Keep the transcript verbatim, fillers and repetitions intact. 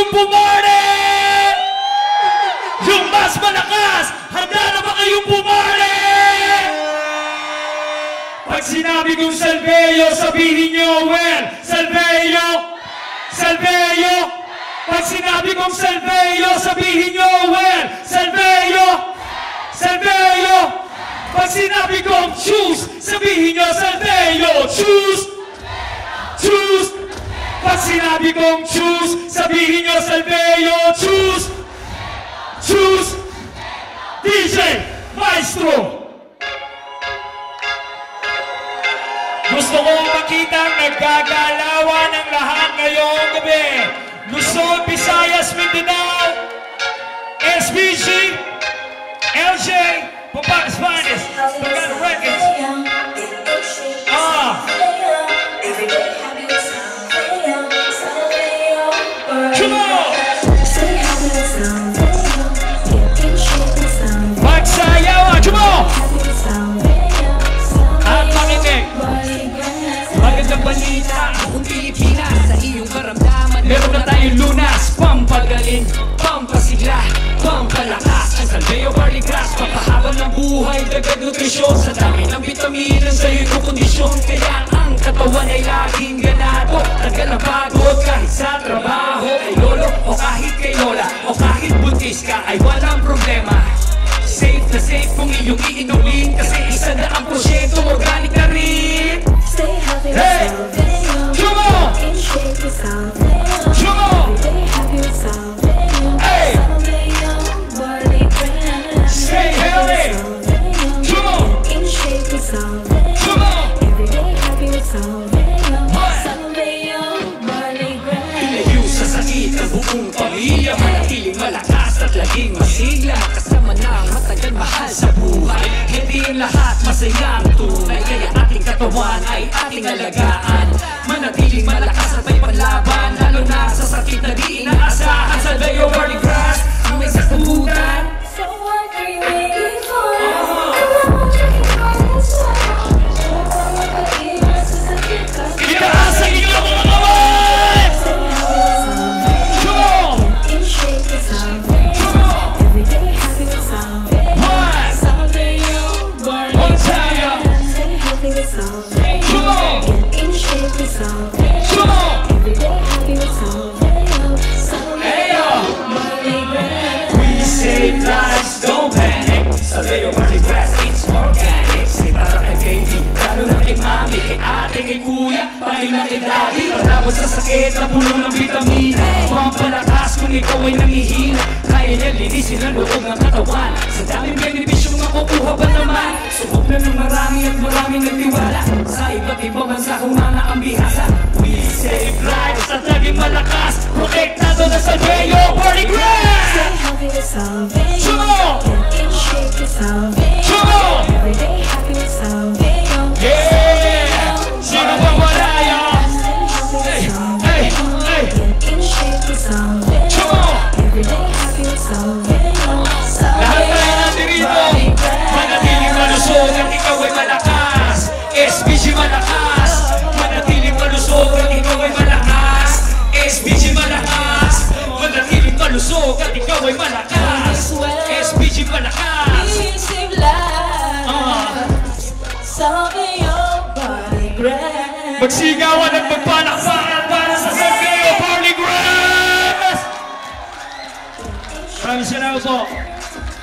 kayong bumari? Yung mas malakas, handa na ba kayong bumari? Pag sinabi kong Salveo, sabihin nyo, well, Salveo, Salveo. Pag sinabi kong Salveo, sabihin nyo, well, Salveo, Salveo. Pag sinabi kong choose, sabihin nyo, Salveo, choose, choose. Pag sinabi kong choose, sabihin nyo, Salveo, choose, choose. D J, Maestro. Gusto kong makita ang naggagalawan ng lahat ngayong gabi. Luzon, Visayas, Mindanao, S B G, L J, Papakas Finest, Pagano Records. Ah! Come on! Magsayaw! Come on! At makinig! Magandang balita buong Pilipinas sa iyong karamdaman. Meron na tayong lunas, pampagaling, pampasigla, pampalakas. Ang Salveo Barley Grass, papahabang ng buhay, dagdag nutrisyon. Sa dami ng vitaminan sa iyong kondisyon, kaya ang katawan ay laging ganado. Tagal na pagod kahit sa trabaho, kay lolo o kahit kay lola, o kahit buntis ka ay walang problema. Safe na safe kung iyong iinumin, kasi isa na ang porsyento organic na rin. Stay healthy with Salveo. Come on! In shape with Salveo. Come on! Every day happy with Salveo. Hey! Salveo Barley Grass. Stay healthy! Come on! In shape with Salveo. Come on! Every day happy with Salveo. Salveo Barley Grass. Ilayo sa sakit ng buong pamilya, manatiling malakas at laging masigla. Kasama ng matagal mahal sa buhay, hindi ang lahat masaya ang tunay. Kaya ating katawan ay ating alagaan, manatiling malakas at may panlaban, lalo na sa sakit na di inaasahan. Salveo Barley Grass, ang may sasabutan. So what are you waiting for? Come on, check it out and start. Itaas ang inyong mga kamay! Come on! In shape with Salveo. Come on! Every day happy with Salveo. Salveo Barley Grass. Stay healthy with Salveo. Come on! Get in shape with Salveo. Come on! Every day happy with Salveo. Salveo Barley Grass. We save lives, don't panic. Salveo Barley Grass, it's organic. Say para kay baby, lalo na kay mami, kay ate, kay kuya, pati na kay daddy. Patapos sa sakit na puno ng vitamina, pampalakas kung ikaw ay nangihina. Kaya niya linisin ang loob ng katawan, sa daming benepisyong makukuha ba naman. Subok na ng marami at maraming nagtiwala, sa iba't ibang bansa humana ang bihasa. We save lives at laging malakas, protektado na Salveo Barley Grass. Stay healthy with Salveo. Come on! Get in shape with Salveo. Come on! Every day happy with Salveo. Yeah! Sino ba wala yan? Hey! Hey! Hey! Get in shape with Salveo. Come on! Every day happy with Salveo. Lahat tayo natin rito, manatiling malusog at ikaw ay malakas. S B G malakas, manatiling malusog at ikaw ay malakas. S B G malakas, manatiling malusog at ikaw ay malakas. S B G malakas. We save lives, Salveo Barley Grass. Magsigawan at magpalakpakan para sa Salveo Barley Grass. Maraming salamat po.